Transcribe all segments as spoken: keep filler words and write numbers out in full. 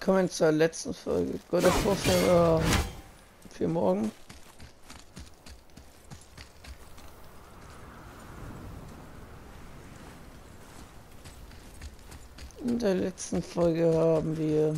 Willkommen zur letzten Folge God of War für, äh, für morgen. In der letzten Folge haben wir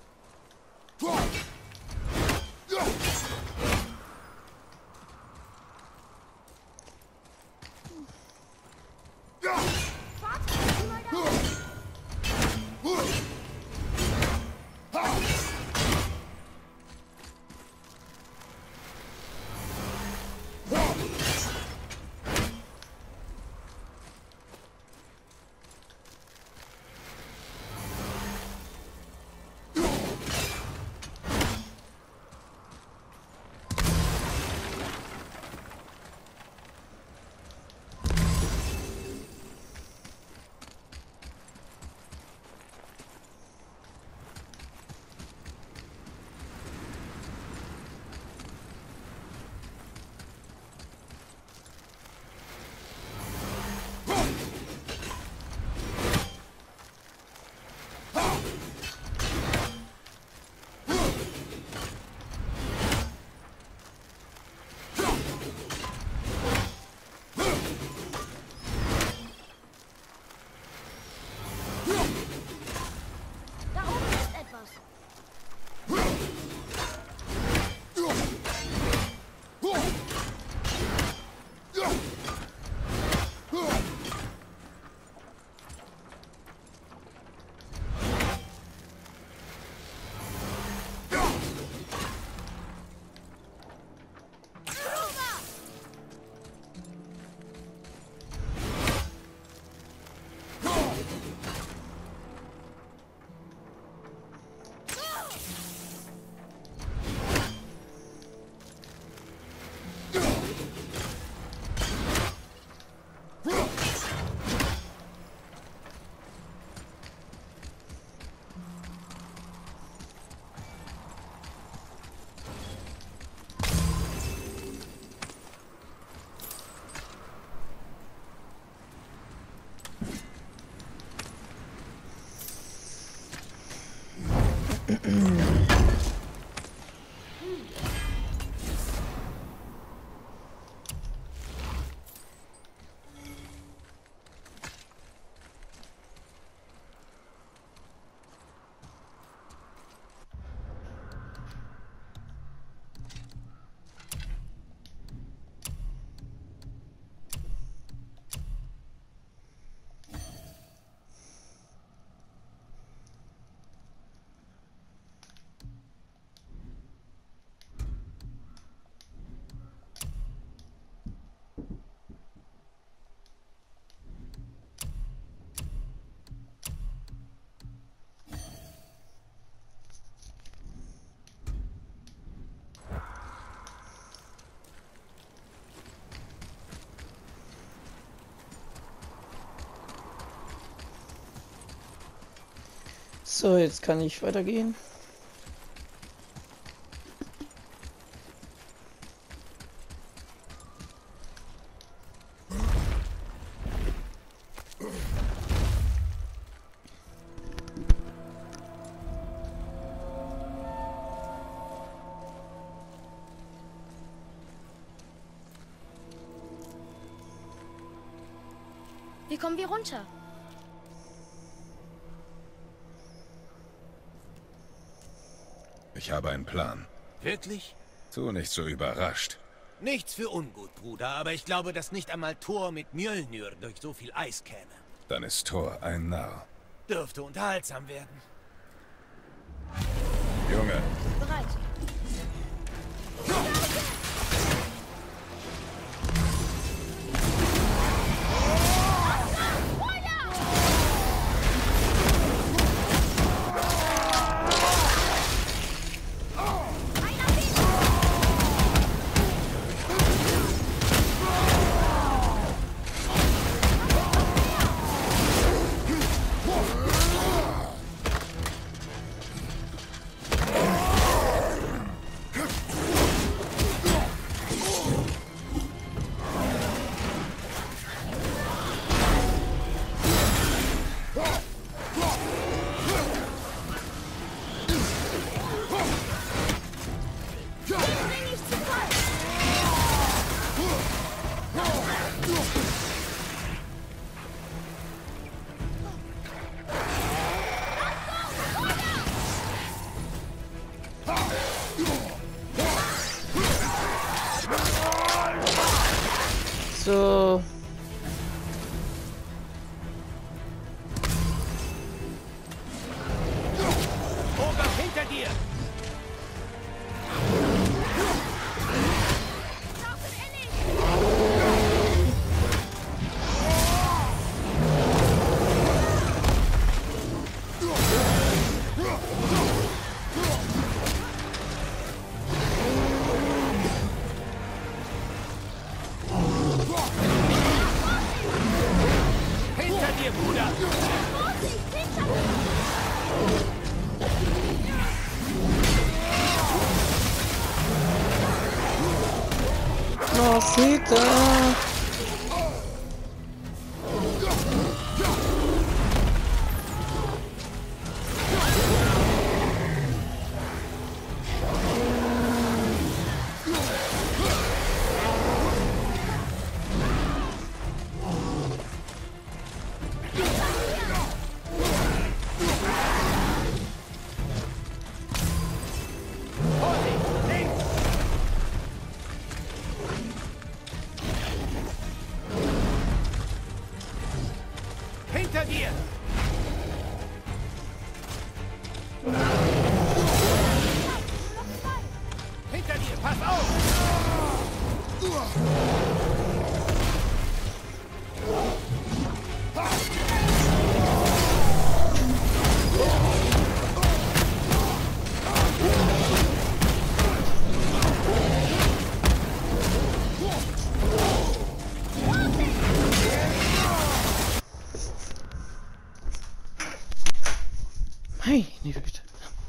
so, jetzt kann ich weitergehen. Wie kommen wir runter? Ich habe einen Plan. Wirklich? Tu nicht so überrascht. Nichts für ungut, Bruder, aber ich glaube, dass nicht einmal Thor mit Mjölnir durch so viel Eis käme. Dann ist Thor ein Narr. Dürfte unterhaltsam werden. Junge, Bereit. dir! Hinter dir, Bruder! Oh, sieht er. Hinter dir! Hinter dir, pass auf! Hey, nicht bitte.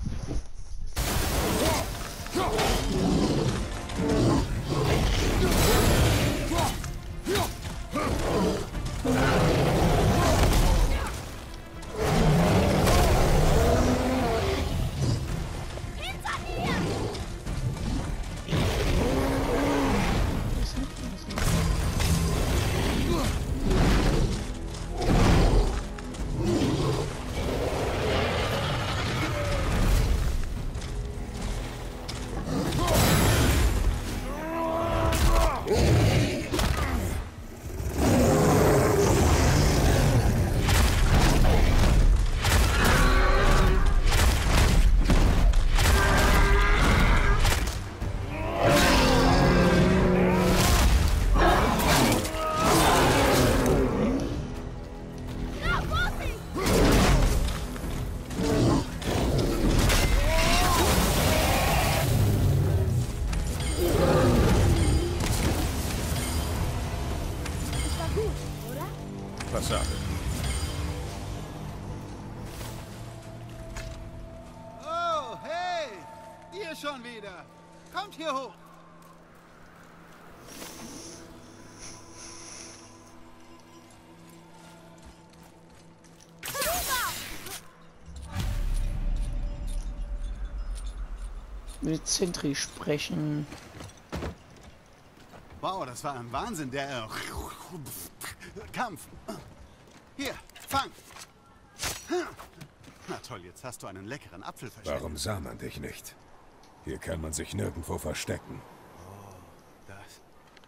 Passage. Oh, hey! Ihr schon wieder! Kommt hier hoch! Mit Sentry sprechen. Wow, das war ein Wahnsinn, der Kampf. Hier, fang! Na toll, jetzt hast du einen leckeren Apfel verschenkt. Warum sah man dich nicht? Hier kann man sich nirgendwo verstecken. Oh, das...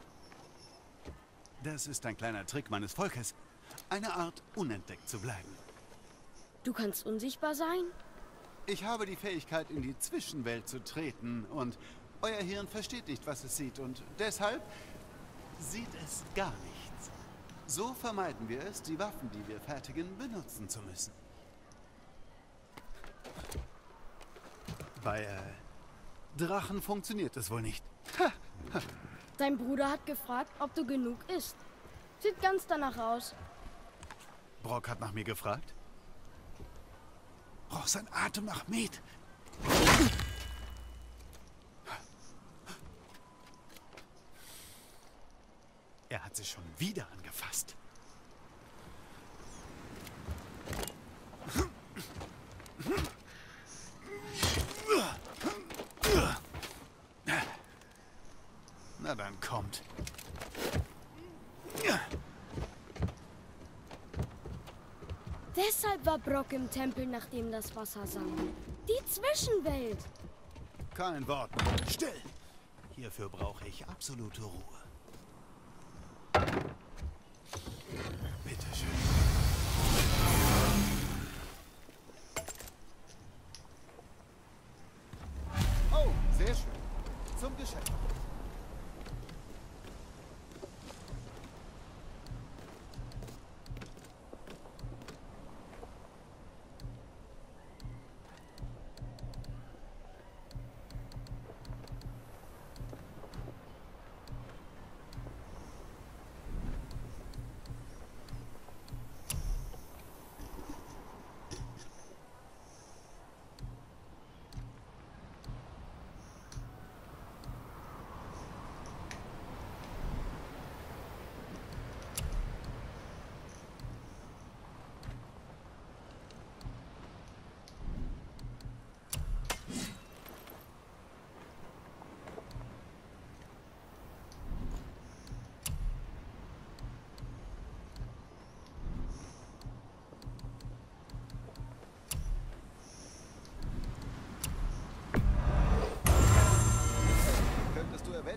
Das ist ein kleiner Trick meines Volkes. Eine Art, unentdeckt zu bleiben. Du kannst unsichtbar sein? Ich habe die Fähigkeit, in die Zwischenwelt zu treten und euer Hirn versteht nicht, was es sieht und deshalb sieht es gar nichts. So vermeiden wir es, die Waffen, die wir fertigen, benutzen zu müssen. Bei äh, Drachen funktioniert es wohl nicht. Ha. Ha. Dein Bruder hat gefragt, ob du genug isst. Sieht ganz danach aus. Brock hat nach mir gefragt. Braucht sein Atem nach Met. Er hat sich schon wieder angefasst. Na dann kommt. Deshalb war Brock im Tempel, nachdem das Wasser sang. Die Zwischenwelt. Kein Wort. Still. Hierfür brauche ich absolute Ruhe. Bitte schön.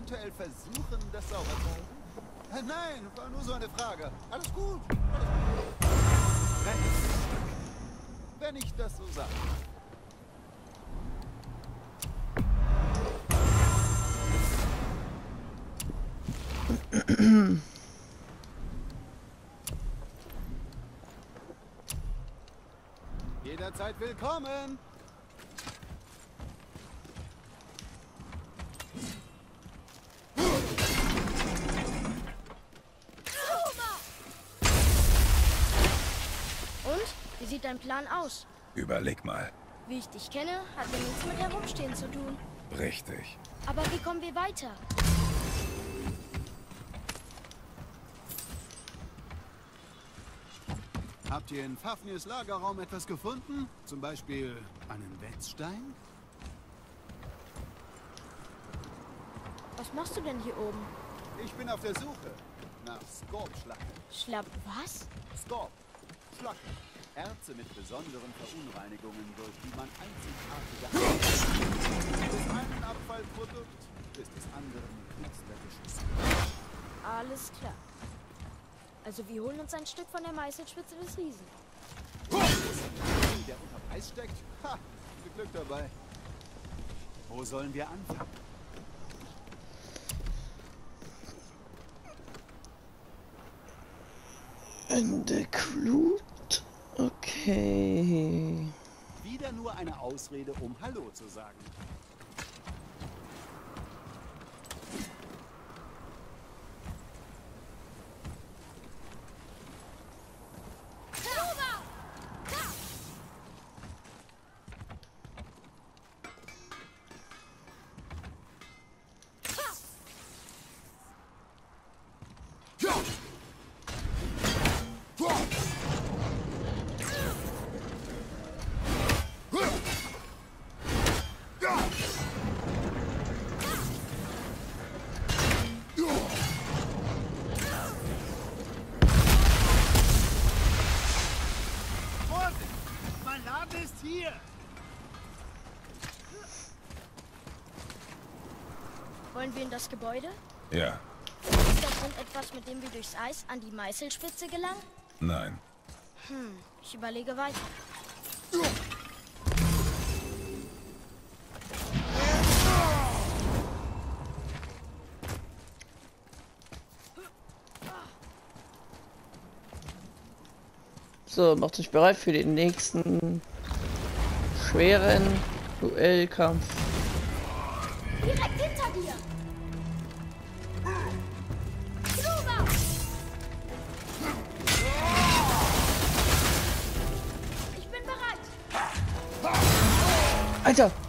eventuell versuchen, das sauber zu halten? Äh, Nein, war nur so eine Frage. Alles gut. Alles gut. Recht. Wenn ich das so sage. Jederzeit willkommen. Und? Wie sieht dein Plan aus? Überleg mal. Wie ich dich kenne, hat er nichts mit Herumstehen zu tun. Richtig. Aber wie kommen wir weiter? Habt ihr in Fafnirs Lagerraum etwas gefunden? Zum Beispiel einen Wetzstein? Was machst du denn hier oben? Ich bin auf der Suche nach Skorp-Schlacken. Schlapp was? Skorp, Schlacken. Erze mit besonderen Verunreinigungen, durch die man einzigartige das einen Abfallprodukt ist des anderen künstlerisches. Alles klar. Also wir holen uns ein Stück von der Meißelspitze des Riesen. Der unterm Eis steckt? Ha, viel Glück dabei. Wo sollen wir anfangen? In der Glut? Okay. Wieder nur eine Ausrede, um Hallo zu sagen. Hier! Wollen wir in das Gebäude? Ja. Ist das denn etwas, mit dem wir durchs Eis an die Meißelspitze gelangen? Nein. Hm, ich überlege weiter. So, macht euch bereit für den nächsten schweren Duellkampf. Direkt hinter dir! Rüber! Ich bin bereit! Alter!